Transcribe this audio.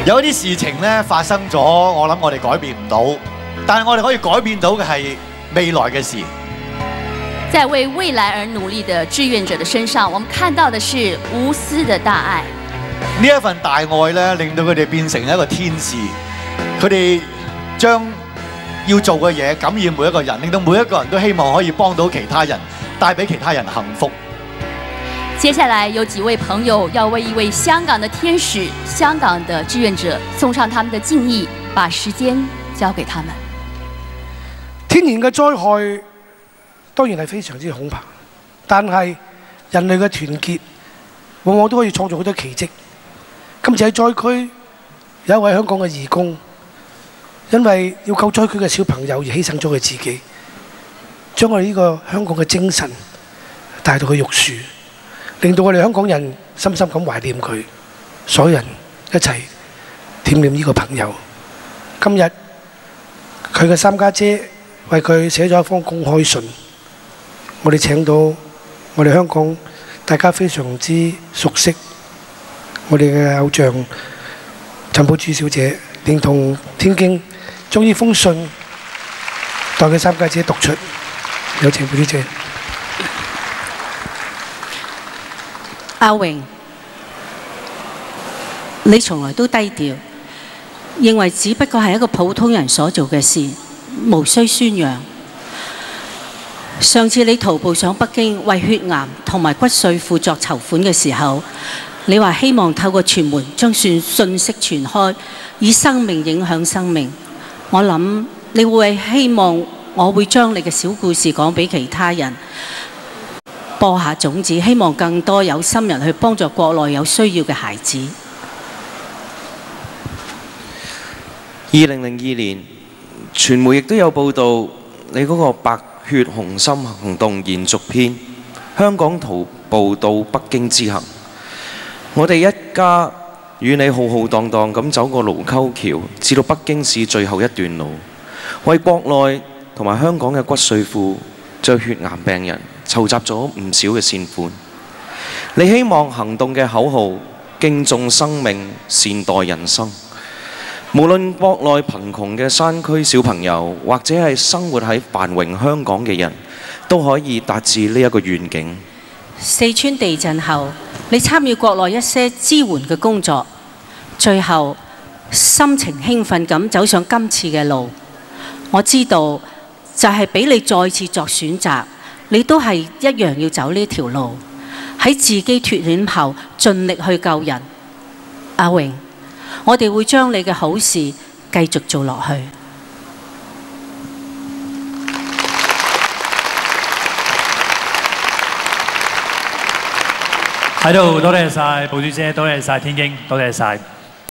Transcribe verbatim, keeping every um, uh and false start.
有啲事情咧發生咗，我諗我哋改變唔到，但係我哋可以改變到嘅係未來嘅事。 在為未來而努力的志願者的身上，我們看到的是無私的大愛。 呢一份大愛咧，令到佢哋變成一個天使，佢哋將要做嘅嘢感染每一個人，令到每一個人都希望可以幫到其他人，帶俾其他人幸福。 接下來有幾位朋友要為一位香港的天使、香港的志願者送上他們的敬意，把時間交給他們。 天然嘅災害當然係非常之恐怕，但係人類嘅團結往往都可以創造好多奇蹟。今次喺災區有一位香港嘅義工，因為要救災區嘅小朋友而犧牲咗佢自己，將我哋呢個香港嘅精神帶到去玉樹，令到我哋香港人深深咁懷念佢，所有人一齊惦念呢個朋友。今日佢嘅三家姐為佢寫咗一封公開信，我哋請到我哋香港大家非常之熟悉我哋嘅偶像陳寶珠小姐，連同天京將呢封信代佢三家姐讀出。有請寶珠姐。 阿榮，你從來都低調，認為只不過係一個普通人所做嘅事，無需宣揚。上次你徒步上北京為血癌同埋骨髓庫作籌款嘅時候，你話希望透過傳媒將信信息傳開，以生命影響生命。我諗你會希望我會將你嘅小故事講俾其他人，播下種子，希望更多有心人去幫助國內有需要嘅孩子。 二零零二年，傳媒亦都有報道你嗰個白血紅心行動延續篇，香港徒步到北京之行。我哋一家與你浩浩蕩蕩咁走過盧溝橋，至到北京市最後一段路，為國內同埋香港嘅骨髓庫將血癌病人籌集咗唔少嘅善款。你希望行動嘅口號敬重生命，善待人生。無論國內貧窮嘅山區小朋友，或者係生活喺繁榮香港嘅人，都可以達至呢一個願景。 四川地震後，你參與國內一些支援嘅工作，最後心情興奮咁走上今次嘅路。我知道就係俾你再次作選擇，你都係一樣要走呢條路，喺自己脱險後盡力去救人。阿榮，我哋會將你嘅好事繼續做落去。 喺度多謝晒寶珠姐，多謝晒天京，多謝晒。